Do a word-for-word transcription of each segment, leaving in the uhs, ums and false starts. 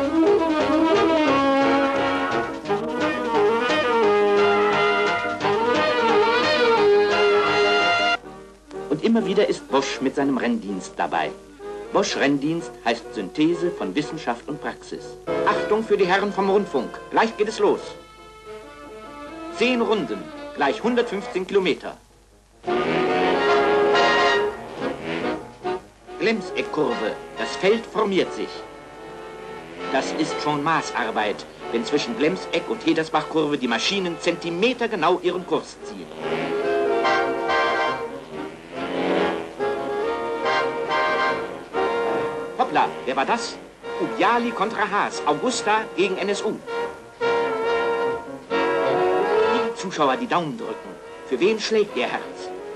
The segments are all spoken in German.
Und immer wieder ist Bosch mit seinem Renndienst dabei. Bosch Renndienst heißt Synthese von Wissenschaft und Praxis. Achtung für die Herren vom Rundfunk, gleich geht es los. Zehn Runden, gleich hundertfünfzehn Kilometer. Glemseck-Kurve, das Feld formiert sich. Das ist schon Maßarbeit, wenn zwischen Glemseck und Hedersbach-Kurve die Maschinen zentimetergenau ihren Kurs ziehen. Hoppla, wer war das? Ubiali kontra Haas, Augusta gegen N S U. Die Zuschauer die Daumen drücken. Für wen schlägt ihr Herz?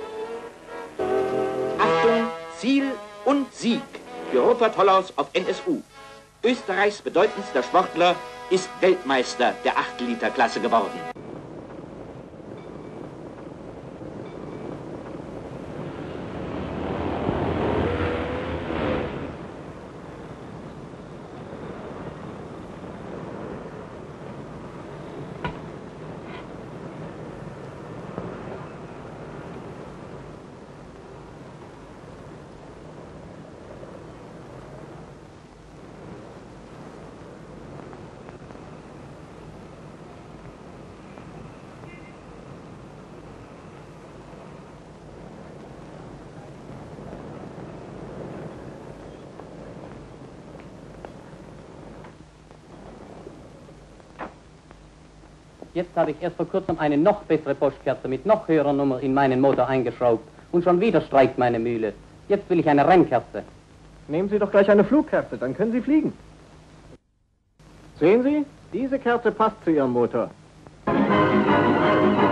Achtung, Ziel und Sieg für Rupert Hollaus auf N S U. Österreichs bedeutendster Sportler ist Weltmeister der acht Liter Klasse geworden. Jetzt habe ich erst vor kurzem eine noch bessere Bosch-Kerze mit noch höherer Nummer in meinen Motor eingeschraubt. Und schon wieder streikt meine Mühle. Jetzt will ich eine Rennkerze. Nehmen Sie doch gleich eine Flugkerze, dann können Sie fliegen. Sehen Sie, diese Kerze passt zu Ihrem Motor.